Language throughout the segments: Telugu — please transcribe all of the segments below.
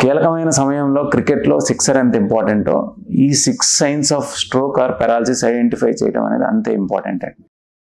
కీలకమైన సమయంలో క్రికెట్లో సిక్సర్ ఎంత ఇంపార్టెంటో ఈ 6 signs of stroke or paralysis identify చేయడం అనేది అంతే ఇంపార్టెంట్ అండి.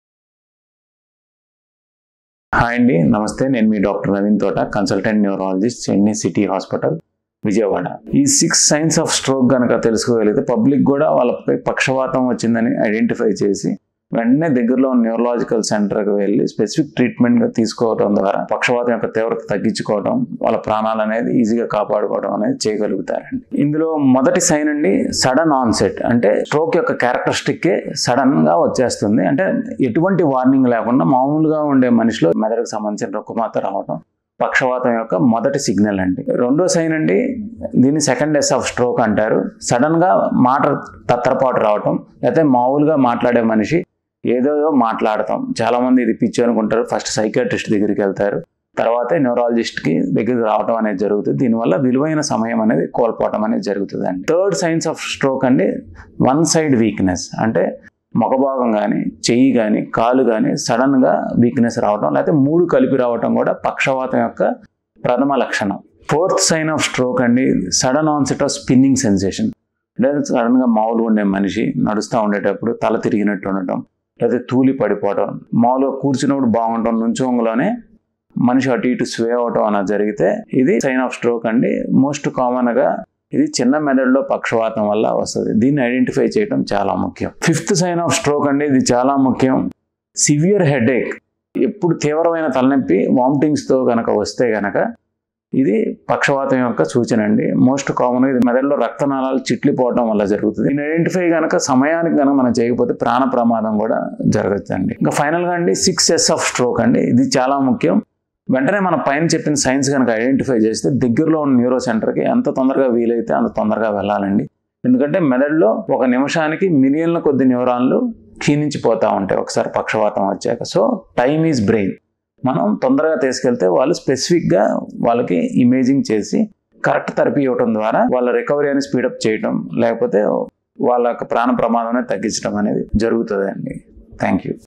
హాయ్ అండి, నమస్తే. నేను మీ doctor Naveen Thota, consultant neurologist, Chennai city hospital, Vijayawada. ఈ 6 సైన్స్ ఆఫ్ స్ట్రోక్ కనుక తెలుసుకోగలిగితే పబ్లిక్ కూడా వాళ్ళపై పక్షవాతం వచ్చిందని ఐడెంటిఫై చేసి వెంటనే దగ్గరలో ఉన్న న్యూరలాజికల్ సెంటర్కి వెళ్ళి స్పెసిఫిక్ ట్రీట్మెంట్గా తీసుకోవడం ద్వారా పక్షవాతం యొక్క తీవ్రత తగ్గించుకోవడం, వాళ్ళ ప్రాణాలు అనేది ఈజీగా కాపాడుకోవడం అనేది చేయగలుగుతారండి. ఇందులో మొదటి సైన్ అండి సడన్ ఆన్సెట్. అంటే స్ట్రోక్ యొక్క క్యారెక్టరిస్టిక్కే సడన్గా వచ్చేస్తుంది. అంటే ఎటువంటి వార్నింగ్ లేకుండా మామూలుగా ఉండే మనిషిలో మెదడుకు సంబంధించిన రుగ్మత రావడం పక్షవాతం యొక్క మొదటి సిగ్నల్ అండి. రెండో సైన్ అండి, దీన్ని సెకండ్ ఎస్ ఆఫ్ స్ట్రోక్ అంటారు. సడన్గా మాట తత్తరపాటు రావటం, లేకపోతే మామూలుగా మాట్లాడే మనిషి ఏదో మాట్లాడతాం. చాలామంది ఇది పిచ్చి అనుకుంటారు. ఫస్ట్ సైకియాట్రిస్ట్ దగ్గరికి వెళ్తారు, తర్వాత న్యూరాలజిస్ట్కి దగ్గరికి రావడం అనేది జరుగుతుంది. దీనివల్ల విలువైన సమయం అనేది కోల్పోవడం అనేది జరుగుతుంది అండి. థర్డ్ సైన్స్ ఆఫ్ స్ట్రోక్ అండి వన్ సైడ్ వీక్నెస్. అంటే ముఖభాగం కానీ, చెయ్యి కానీ, కాలు కానీ సడన్గా వీక్నెస్ రావడం, లేకపోతే 3 కలిపి రావడం కూడా పక్షవాతం యొక్క ప్రథమ లక్షణం. ఫోర్త్ సైన్ ఆఫ్ స్ట్రోక్ అండి sudden onset of spinning sensation. అంటే సడన్గా మామూలుగా ఉండే మనిషి నడుస్తూ ఉండేటప్పుడు తల తిరిగినట్టు ఉండటం, లేకపోతే తూలి పడిపోవడం, మామూలుగా కూర్చున్నప్పుడు బాగుంటాం, నుంచోంగలోనే మనిషి అటు ఇటు స్వే అవటం అన్నది జరిగితే ఇది సైన్ ఆఫ్ స్ట్రోక్ అండి. మోస్ట్ కామన్గా ఇది చిన్న మెదడులో పక్షవాతం వల్ల వస్తుంది. దీన్ని ఐడెంటిఫై చేయడం చాలా ముఖ్యం. ఫిఫ్త్ సైన్ ఆఫ్ స్ట్రోక్ అండి, ఇది చాలా ముఖ్యం. Severe headache. ఎప్పుడు తీవ్రమైన తలనొప్పి, వామిటింగ్స్తో కనుక వస్తే కనుక ఇది పక్షవాతం యొక్క సూచన అండి. మోస్ట్ కామన్ ఇది మెదడులో రక్తనాళాలు చిట్లిపోవడం వల్ల జరుగుతుంది. దీన్ని ఐడెంటిఫై కనుక సమయానికి కనుక మనం చేయకపోతే ప్రాణ ప్రమాదం కూడా జరగచ్చు అండి. ఇంకా ఫైనల్గా అండి 6 ఎస్ ఆఫ్ స్ట్రోక్ అండి, ఇది చాలా ముఖ్యం. వెంటనే మన పైన చెప్పిన సైన్స్ కనుక ఐడెంటిఫై చేస్తే దగ్గరలో ఉన్న న్యూరో సెంటర్కి ఎంత తొందరగా వీలైతే అంత తొందరగా వెళ్ళాలండి. ఎందుకంటే మెదడులో ఒక నిమిషానికి మిలియన్ల కొద్ది న్యూరాన్లు క్షీణించిపోతూ ఉంటాయి ఒకసారి పక్షవాతం వచ్చాక. So time is brain. మనం తొందరగా తీసుకెళ్తే వాళ్ళు స్పెసిఫిక్గా వాళ్ళకి ఇమేజింగ్ చేసి కరెక్ట్ థెరపీ ఇవ్వడం ద్వారా వాళ్ళ రికవరీ అని స్పీడప్ చేయడం, లేకపోతే వాళ్ళ ప్రాణ ప్రమాదాన్ని తగ్గించడం అనేది జరుగుతుంది అండి. Thank you.